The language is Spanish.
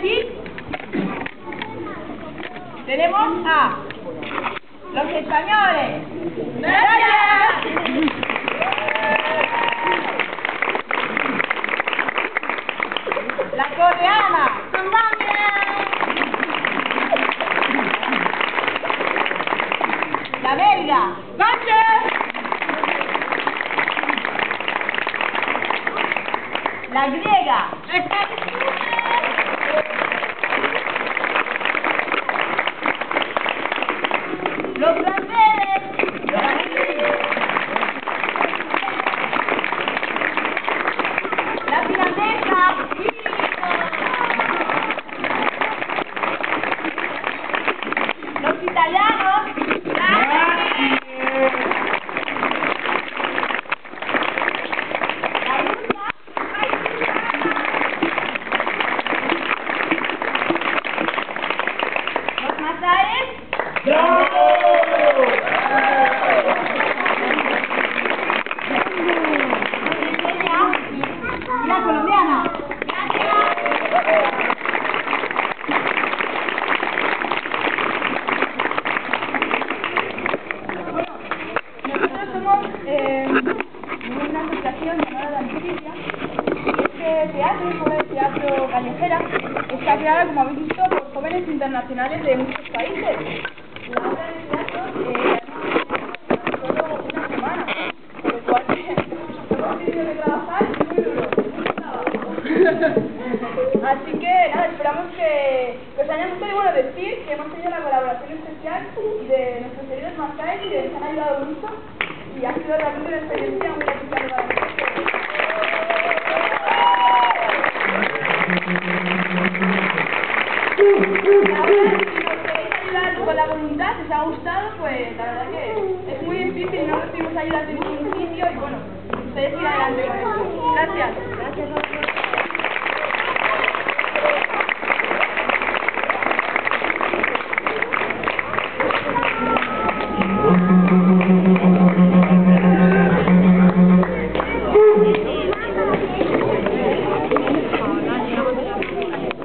aquí tenemos a los españoles. ¡Gracias! La coreana. La belga. La griega. Los franceses. La finlandesa. Los italianos. La colombiana. Nosotros somos una asociación llamada La Noticia. Este teatro, es una de teatro callejera, está creada, como habéis visto, por jóvenes internacionales de muchos países. La obra de teatro solo una semana, por lo cual hemos tenido que trabajar muy duro, mucho trabajo. Así que nada, esperamos que os haya gustado y bueno, decir que hemos tenido la colaboración especial de nuestros queridos Mascaes que nos han ayudado mucho y ha sido realmente una experiencia muy especial para nosotros. Ahora, si nos queréis ayudar con la voluntad, si os ha gustado, pues la verdad que es muy difícil, no recibimos ayuda de ningún sitio y bueno, ustedes ir adelante con eso. Gracias. Gracias a vosotros.